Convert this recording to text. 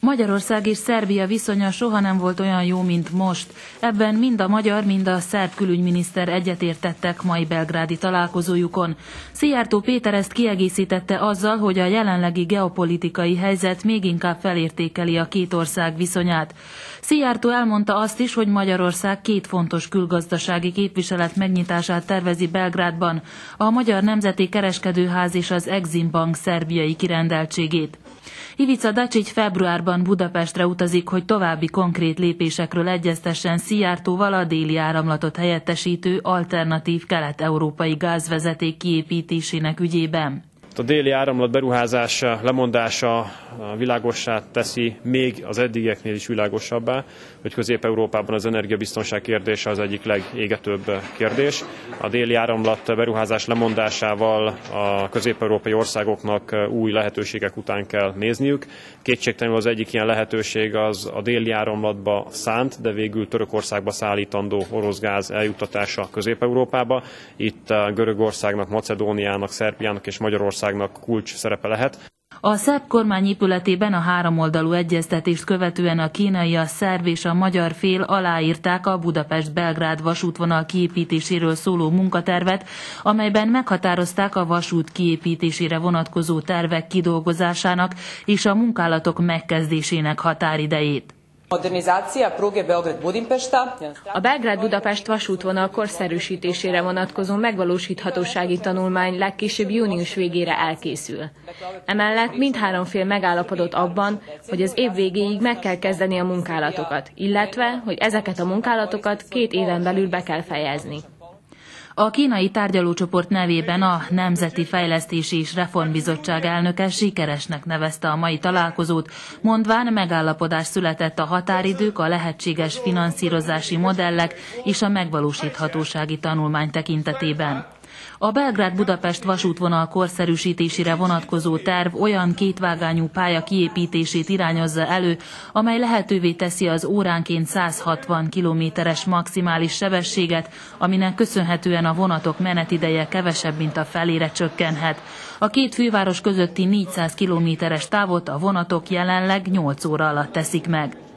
Magyarország és Szerbia viszonya soha nem volt olyan jó, mint most. Ebben mind a magyar, mind a szerb külügyminiszter egyetértettek mai belgrádi találkozójukon. Szijjártó Péter ezt kiegészítette azzal, hogy a jelenlegi geopolitikai helyzet még inkább felértékeli a két ország viszonyát. Szijjártó elmondta azt is, hogy Magyarország két fontos külgazdasági képviselet megnyitását tervezi Belgrádban, a Magyar Nemzeti Kereskedőház és az Exim Bank szerbiai kirendeltségét. Ivica Dačić februárban Budapestre utazik, hogy további konkrét lépésekről egyeztessen Szijjártóval a Déli Áramlatot helyettesítő alternatív kelet-európai gázvezeték kiépítésének ügyében. A Déli Áramlat beruházás lemondása világossá teszi még az eddigieknél is világosabbá, hogy Közép-Európában az energiabiztonság kérdése az egyik legégetőbb kérdés. A Déli Áramlat beruházás lemondásával a közép-európai országoknak új lehetőségek után kell nézniük. Kétségtelenül az egyik ilyen lehetőség az a Déli Áramlatba szánt, de végül Törökországba szállítandó orosz gáz eljuttatása Közép-Európába. Itt Görögországnak, Macedóniának, Szerbiának és Magyarországnak kulcs szerepe lehet. A szerb kormány épületében a háromoldalú egyeztetést követően a kínai, a szerb és a magyar fél aláírták a Budapest-Belgrád vasútvonal kiépítéséről szóló munkatervet, amelyben meghatározták a vasút kiépítésére vonatkozó tervek kidolgozásának és a munkálatok megkezdésének határidejét. A Belgrád-Budapest vasútvonal korszerűsítésére vonatkozó megvalósíthatósági tanulmány legkésőbb június végére elkészül. Emellett mindhárom fél megállapodott abban, hogy az év végéig meg kell kezdeni a munkálatokat, illetve, hogy ezeket a munkálatokat 2 éven belül be kell fejezni. A kínai tárgyalócsoport nevében a Nemzeti Fejlesztési és Reformbizottság elnöke sikeresnek nevezte a mai találkozót, mondván megállapodás született a határidők, a lehetséges finanszírozási modellek és a megvalósíthatósági tanulmány tekintetében. A Belgrád-Budapest vasútvonal korszerűsítésére vonatkozó terv olyan kétvágányú pálya kiépítését irányozza elő, amely lehetővé teszi az óránként 160 km-es maximális sebességet, aminek köszönhetően a vonatok menetideje kevesebb, mint a felére csökkenhet. A két főváros közötti 400 km-es távot a vonatok jelenleg 8 óra alatt teszik meg.